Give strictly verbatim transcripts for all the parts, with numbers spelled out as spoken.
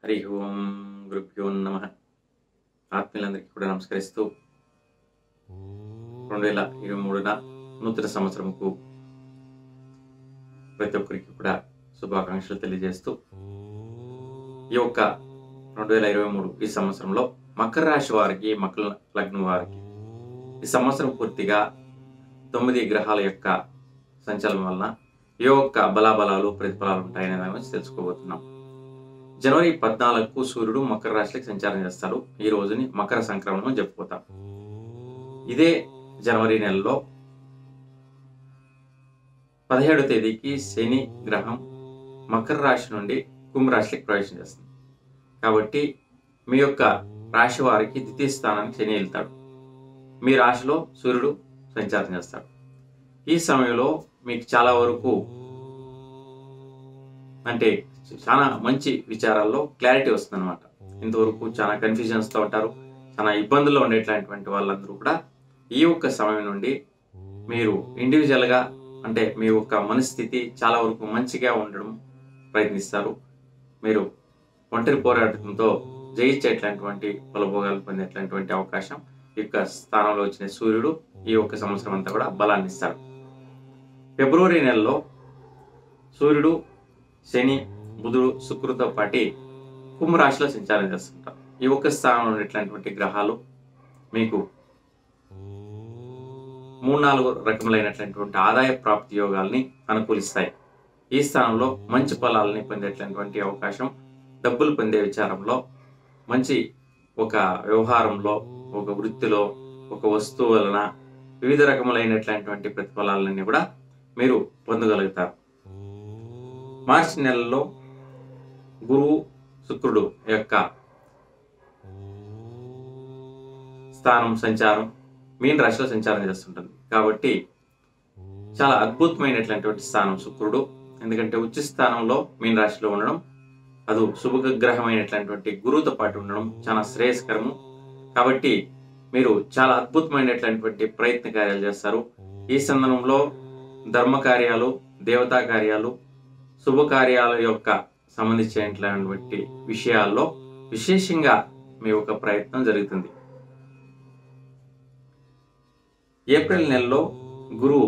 హరి ఓం గురుభ్యో నమః. ఆత్మీయులందరికీ కూడా నమస్కరిస్తూ రెండు వేల ఇరవై మూడున నూతన సంవత్సరంకు ప్రతి ఒక్కరికి కూడా శుభాకాంక్షలు తెలియజేస్తూ ఈ యొక్క రెండు వేల ఇరవై మూడు ఈ సంవత్సరంలో మకర రాశి వారికి, మకర లగ్నం వారికి ఈ సంవత్సరం పూర్తిగా తొమ్మిది గ్రహాల యొక్క సంచలనం వలన ఏ యొక్క బలాబలాలు ప్రతిఫలాలు ఉంటాయనే దాని గురించి తెలుసుకోబోతున్నాం. జనవరి పద్నాలుగుకు సూర్యుడు మకర రాశికి సంచారం చేస్తాడు. ఈ రోజుని మకర సంక్రమణం చెప్పుకోతాం. ఇదే జనవరి నెలలో పదిహేడవ తేదీకి శని గ్రహం మకర రాశి నుండి కుంభరాశికి ప్రవేశం చేస్తుంది. కాబట్టి మీ యొక్క రాశి వారికి ద్వితీయ స్థానానికి శని వెళ్తాడు. మీ రాశిలో సూర్యుడు సంచారం చేస్తాడు. ఈ సమయంలో మీకు చాలా వరకు అంటే చాలా మంచి విచారాల్లో క్లారిటీ వస్తుంది అనమాట. ఇంతవరకు చాలా కన్ఫ్యూజన్స్తో ఉంటారు, చాలా ఇబ్బందుల్లో ఉండేటటువంటి వాళ్ళందరూ కూడా ఈ యొక్క సమయం నుండి మీరు ఇండివిజువల్గా అంటే మీ యొక్క మనస్థితి చాలా వరకు మంచిగా ఉండడం ప్రయత్నిస్తారు. మీరు ఒంటరి పోరాటంతో జయించేటటువంటి ఫలభోగాలు పొందేటటువంటి అవకాశం ఈ యొక్క స్థానంలో వచ్చిన సూర్యుడు ఈ యొక్క సంవత్సరం అంతా కూడా బలాన్ని ఇస్తాడు. ఫిబ్రవరి నెలలో సూర్యుడు, శని, బుధుడు, శుక్రుడితో పాటి కుంభరాశిలో సంచారం చేస్తుంటారు. ఈ ఒక్క స్థానంలో ఉండేటటువంటి గ్రహాలు మీకు మూడు నాలుగు రకములైనటువంటి ఆదాయ ప్రాప్తి యోగాల్ని అనుకూలిస్తాయి. ఈ స్థానంలో మంచి ఫలాలని పొందేటటువంటి అవకాశం, డబ్బులు పొందే విచారంలో, మంచి ఒక వ్యవహారంలో, ఒక వృత్తిలో, ఒక వస్తువు వలన వివిధ రకములైనటువంటి ప్రతిఫలాలన్నీ కూడా మీరు పొందగలుగుతారు. మార్చి నెలలో గురువు, శుక్రుడు యొక్క స్థానం సంచారం మీన రాశిలో సంచారం చేస్తుంటుంది. కాబట్టి చాలా అద్భుతమైనటువంటి స్థానం శుక్రుడు. ఎందుకంటే ఉచ్చ స్థానంలో మీన రాశిలో ఉండడం, అది శుభగ్రహమైనటువంటి గురువుతో పాటు ఉండడం చాలా శ్రేయస్కరము. కాబట్టి మీరు చాలా అద్భుతమైనటువంటి ప్రయత్న కార్యాలు చేస్తారు. ఈ సందర్భంలో ధర్మ కార్యాలు, దేవతా కార్యాలు, శుభకార్యాల యొక్క సంబంధించినటువంటి విషయాల్లో విశేషంగా మీ యొక్క ప్రయత్నం జరుగుతుంది. ఏప్రిల్ నెలలో గురువు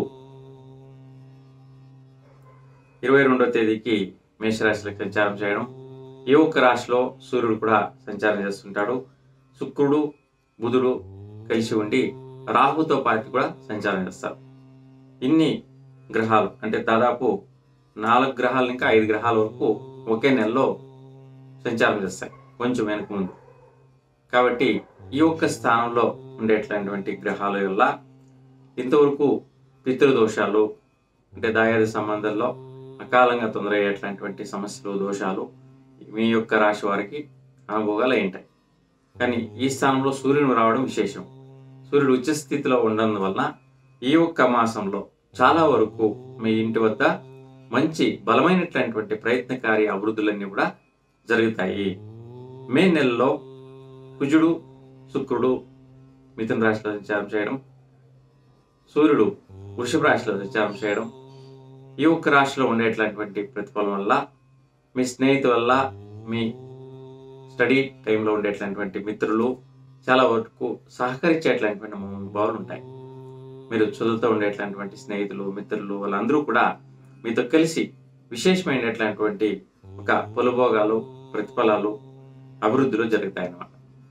ఇరవై రెండవ తేదీకి మేషరాశిలోకి సంచారం చేయడం, ఈ ఒక్క రాశిలో సూర్యుడు కూడా సంచారం చేస్తుంటాడు. శుక్రుడు, బుధుడు కలిసి ఉండి రాహుతో పాటు కూడా సంచారం చేస్తారు. ఇన్ని గ్రహాలు అంటే దాదాపు నాలుగు గ్రహాలు ఇంకా ఐదు గ్రహాల వరకు ఒకే నెలలో సంచారం చేస్తాయి కొంచెం వెనక ముందు. కాబట్టి ఈ ఒక్క స్థానంలో ఉండేటటువంటి గ్రహాల వల్ల ఇంతవరకు పితృదోషాలు అంటే దాయాది సంబంధాల్లో అకాలంగా తొందరయ్యేటటువంటి సమస్యలు, దోషాలు మీ యొక్క రాశి వారికి అనుభవాలు ఉంటాయి. కానీ ఈ స్థానంలో సూర్యుడు రావడం విశేషం. సూర్యుడు ఉచ్చ స్థితిలో ఉండడం వలన ఈ ఒక్క మాసంలో చాలా వరకు మీ ఇంటి వద్ద మంచి బలమైనటువంటి ప్రయత్నకారి అభివృద్ధులన్నీ కూడా జరుగుతాయి. మే నెలలో కుజుడు, శుక్రుడు మిథున రాశిలో సంచారం చేయడం, సూర్యుడు వృషభ రాశిలో సంచారం చేయడం, ఈ ఒక్క రాశిలో ఉండేటటువంటి ప్రతిఫలం వల్ల మీ స్నేహితుల వల్ల, మీ స్టడీ టైంలో ఉండేటటువంటి మిత్రులు చాలా వరకు సహకరించేటటువంటి భావాలు ఉంటాయి. మీరు చదువుతూ ఉండేటటువంటి స్నేహితులు, మిత్రులు వాళ్ళందరూ కూడా మీతో కలిసి విశేషమైనటువంటి ఒక పొలభోగాలు, ప్రతిఫలాలు, అభివృద్ధులు జరుగుతాయి అన్నమాట.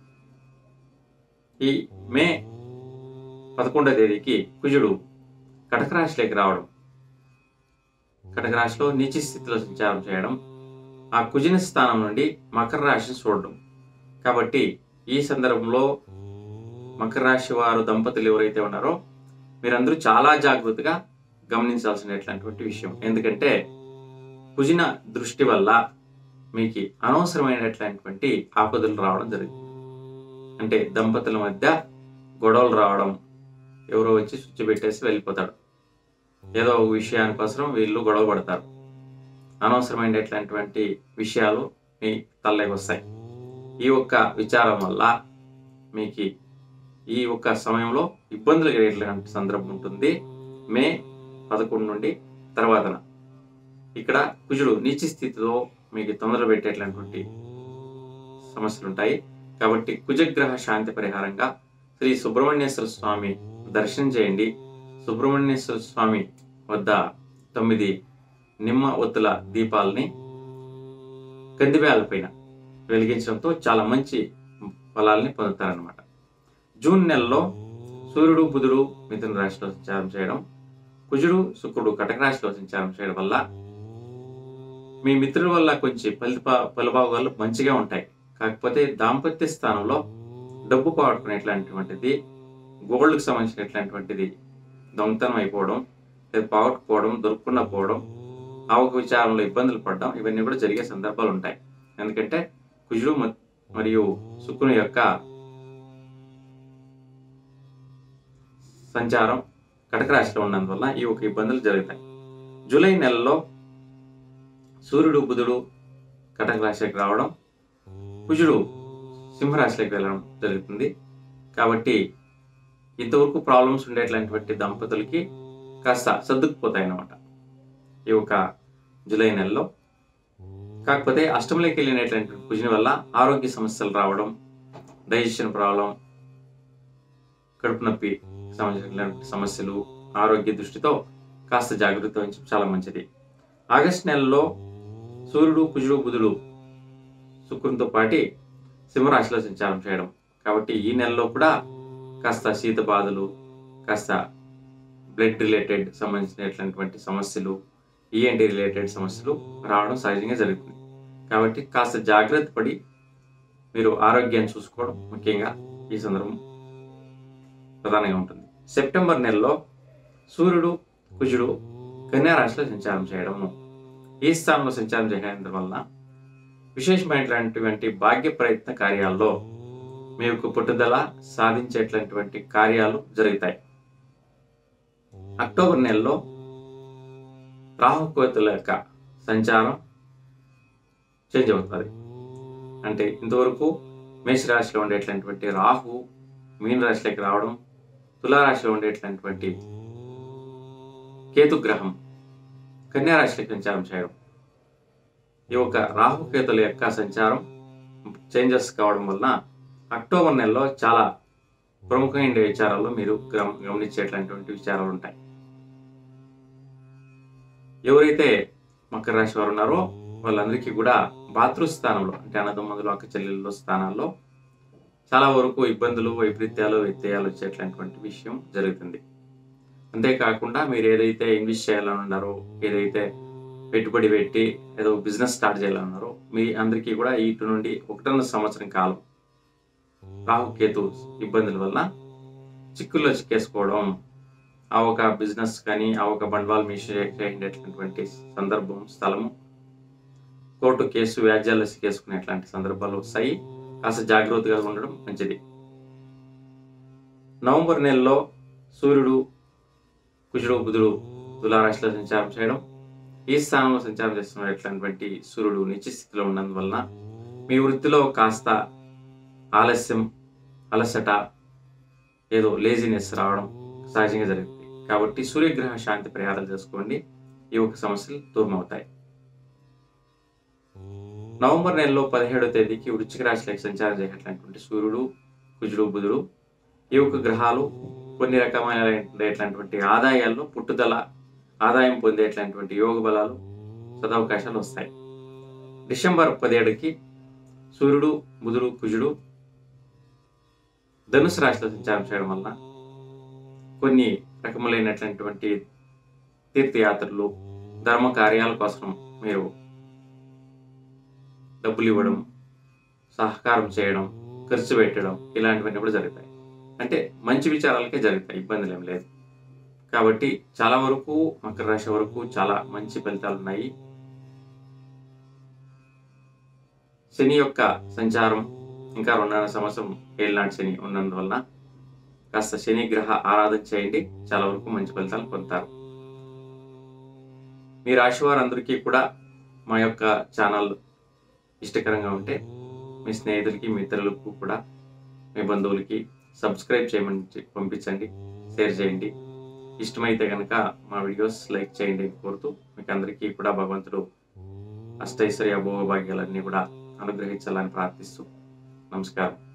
ఈ మే పదకొండవ తేదీకి కుజుడు కటక రాశిలోకి రావడం, కటక రాశిలో నీచ స్థితిలో సంచారం చేయడం, ఆ కుజుని స్థానం నుండి మకర రాశిని చూడడం. కాబట్టి ఈ సందర్భంలో మకర రాశి వారు దంపతులు ఎవరైతే ఉన్నారో మీరందరూ చాలా జాగ్రత్తగా గమనించాల్సినటువంటి విషయం. ఎందుకంటే కుజిన దృష్టి వల్ల మీకు అనవసరమైనటువంటి ఆపదలు రావడం జరుగుతుంది. అంటే దంపతుల మధ్య గొడవలు రావడం, ఎవరో వచ్చి స్విచ్ పెట్టేసి వెళ్ళిపోతాడు, ఏదో ఒక విషయానికోసం వీళ్ళు గొడవ పడతారు, అనవసరమైనటువంటి విషయాలు మీ తలలోకి వస్తాయి. ఈ ఒక్క విచారం వల్ల మీకు ఈ ఒక్క సమయంలో ఇబ్బందులు కలిగేటువంటి సందర్భం ఉంటుంది. మే పదకొండు నుండి తర్వాతన ఇక్కడ కుజుడు నీచ స్థితిలో మీకు తొందర పెట్టేటటువంటి సమస్యలు ఉంటాయి. కాబట్టి కుజగ్రహ శాంతి పరిహారంగా శ్రీ సుబ్రహ్మణ్యేశ్వర స్వామి దర్శనం చేయండి. సుబ్రహ్మణ్యేశ్వర స్వామి వద్ద తొమ్మిది నిమ్మ ఒత్తుల దీపాలని కందివేల పైన వెలిగించడంతో చాలా మంచి ఫలాల్ని పొందుతారనమాట. జూన్ నెలలో సూర్యుడు బుధుడు మిథున రాశిలో సంచారం చేయడం, కుజుడు శుక్రుడు కటక రాశిలో సంచారం చేయడం వల్ల మీ మిత్రుల వల్ల కొంచెం ఫలిత ఫలభాగాలు మంచిగా ఉంటాయి. కాకపోతే దాంపత్య స్థానంలో డబ్బు పోగొట్టుకునేట్లాంటివంటిది, గోల్డ్కి సంబంధించినట్లాంటివంటిది దొంగతనం అయిపోవడం, లేదా పోగొట్టుకోవడం, దొరుకుకుండా పోవడం, ఆవక విచారంలో ఇబ్బందులు పడడం, ఇవన్నీ కూడా జరిగే సందర్భాలు ఉంటాయి. ఎందుకంటే కుజుడు మరియు శుక్రుని యొక్క సంచారం కటక రాశిలో ఉన్నందువల్ల ఈ ఒక ఇబ్బందులు జరుగుతాయి. జూలై నెలలో సూర్యుడు బుధుడు కటక రాశికి రావడం, కుజుడు సింహరాశిలోకి వెళ్ళడం జరుగుతుంది. కాబట్టి ఇంతవరకు ప్రాబ్లమ్స్ ఉండేట్లాంటి దంపతులకి కాస్త సర్దుకుపోతాయి అన్నమాట ఈ ఒక జూలై నెలలో. కాకపోతే అష్టంలోకి వెళ్ళినటువంటి కుజుని వల్ల ఆరోగ్య సమస్యలు రావడం, డైజెషన్ ప్రాబ్లం, కడుపు నొప్పి సంబంధించినటువంటి సమస్యలు, ఆరోగ్య దృష్టితో కాస్త జాగ్రత్త వహించడం చాలా మంచిది. ఆగస్టు నెలలో సూర్యుడు కుజుడు బుధుడు శుక్రునితో పాటి సింహరాశిలో సంచారం చేయడం, కాబట్టి ఈ నెలలో కూడా కాస్త శీత బాధలు, కాస్త బ్లడ్ రిలేటెడ్ సంబంధించినటువంటి సమస్యలు, ఈఎన్టీ రిలేటెడ్ సమస్యలు రావడం సహజంగా జరుగుతుంది. కాబట్టి కాస్త జాగ్రత్త పడి మీరు ఆరోగ్యాన్ని చూసుకోవడం ముఖ్యంగా ఈ సందర్భం ప్రధానంగా ఉంటుంది. సెప్టెంబర్ నెలలో సూర్యుడు కుజుడు కన్యా రాశిలో సంచారం చేయడము, ఈ స్థానంలో సంచారం చేయడం వలన విశేషమైనటువంటి భాగ్య ప్రయత్న కార్యాల్లో మీకు పట్టుదల సాధించేటటువంటి కార్యాలు జరుగుతాయి. అక్టోబర్ నెలలో రాహుకేతుల యొక్క సంచారం చేంజ్ అవుతుంది. అంటే ఇంతవరకు మేషరాశిలో ఉండేటటువంటి రాహు మీన రాశిలోకి రావడం, తులారాశిలో ఉండేటటువంటి కేతుగ్రహం కన్యా రాశిలోకి సంచారం చేయడం, ఈ యొక్క రాహుకేతుల యొక్క సంచారం చేంజెస్ కావడం వలన అక్టోబర్ నెలలో చాలా ప్రముఖమైన విచారాల్లో మీరు గమనించేటటువంటి విచారాలు ఉంటాయి. ఎవరైతే మకర రాశి వారు ఉన్నారో వాళ్ళందరికీ కూడా భాతృస్థానంలో అంటే అన్నదమ్ములు అక్క చెల్లెళ్ళ స్థానాల్లో చాలా వరకు ఇబ్బందులు, వైపరీత్యాలు, వ్యత్యయాలు వచ్చేటటువంటి విషయం జరుగుతుంది. అంతేకాకుండా మీరు ఏదైతే ఇన్వెస్ట్ చేయాలని ఉన్నారో, ఏదైతే పెట్టుబడి పెట్టి ఏదో బిజినెస్ స్టార్ట్ చేయాలన్నారో మీ అందరికీ కూడా ఇటు నుండి ఒకటన్న సంవత్సరం కాలం రాహుకేతు ఇబ్బందుల వల్ల చిక్కుల్లో చిక్కేసుకోవడం, ఆ ఒక బిజినెస్ కానీ ఆ ఒక బండవాల్ మీసేటటువంటి సందర్భం, స్థలము, కోర్టు కేసు, వ్యాజ్యాలు సిక్కేసుకునేట్లాంటి సందర్భాలు వస్తాయి. కాస్త జాగ్రత్తగా ఉండడం మంచిది. నవంబర్ నెలలో సూర్యుడు కుజుడు బుధుడు తులారాశిలో సంచారం చేయడం, ఈ స్థానంలో సంచారం చేస్తున్నటువంటి సూర్యుడు నిత్యస్థితిలో ఉన్నందువలన మీ వృత్తిలో కాస్త ఆలస్యం, అలసట, ఏదో లేజినెస్ రావడం సహజంగా జరుగుతుంది. కాబట్టి సూర్యగ్రహ శాంతి పరిహారాలు చేసుకోండి, ఈ ఒక సమస్యలు దూరం అవుతాయి. నవంబర్ నెలలో పదిహేడవ తేదీకి వృశ్చిక రాశిలోకి సంచారం చేసేటటువంటి సూర్యుడు కుజుడు బుధుడు ఈ యొక్క గ్రహాలు కొన్ని రకమైనటువంటి ఆదాయాల్లో పుట్టుదల, ఆదాయం పొందేటటువంటి యోగ బలాలు, సదవకాశాలు వస్తాయి. డిసెంబర్ పదిహేడుకి సూర్యుడు బుధుడు కుజుడు ధనుసు రాశిలో సంచారం చేయడం వలన కొన్ని రకములైనటువంటి తీర్థయాత్రలు, ధర్మ కార్యాల కోసం మీరు డబ్బులు ఇవ్వడం, సహకారం చేయడం, ఖర్చు పెట్టడం, ఇలాంటివన్నీ కూడా జరుగుతాయి. అంటే మంచి విచారాలకే జరుగుతాయి, ఇబ్బందులు ఏం లేదు. కాబట్టి చాలా వరకు మకర రాశి వరకు చాలా మంచి ఫలితాలు ఉన్నాయి. శని యొక్క సంచారం ఇంకా రెండున్నర సంవత్సరం ఏళ్ళనాటి శని ఉన్నందువలన కాస్త శని గ్రహ ఆరాధన చేయండి, చాలా వరకు మంచి ఫలితాలు పొందుతారు. మీ రాశి వారందరికీ కూడా మా యొక్క ఛానల్ ఇష్టకరంగా ఉంటే మీ స్నేహితులకి, మిత్రులకు కూడా, మీ బంధువులకి సబ్స్క్రైబ్ చేయమని పంపించండి, షేర్ చేయండి. ఇష్టమైతే కనుక మా వీడియోస్ లైక్ చేయండి కోరుతూ మీకు అందరికీ కూడా భగవంతుడు అష్టైశ్వర్య భోగభాగ్యాలన్నీ కూడా అనుగ్రహించాలని ప్రార్థిస్తూ నమస్కారం.